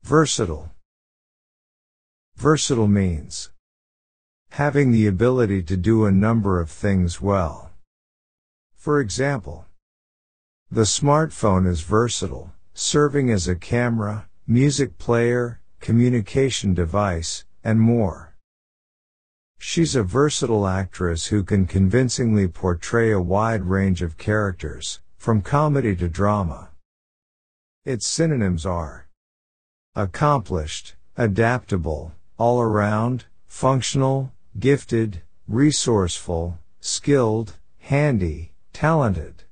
Versatile. Versatile means having the ability to do a number of things well. For example, the smartphone is versatile, serving as a camera, music player, communication device, and more. She's a versatile actress who can convincingly portray a wide range of characters, from comedy to drama. Its synonyms are accomplished, adaptable, all around, functional, gifted, resourceful, skilled, handy, talented.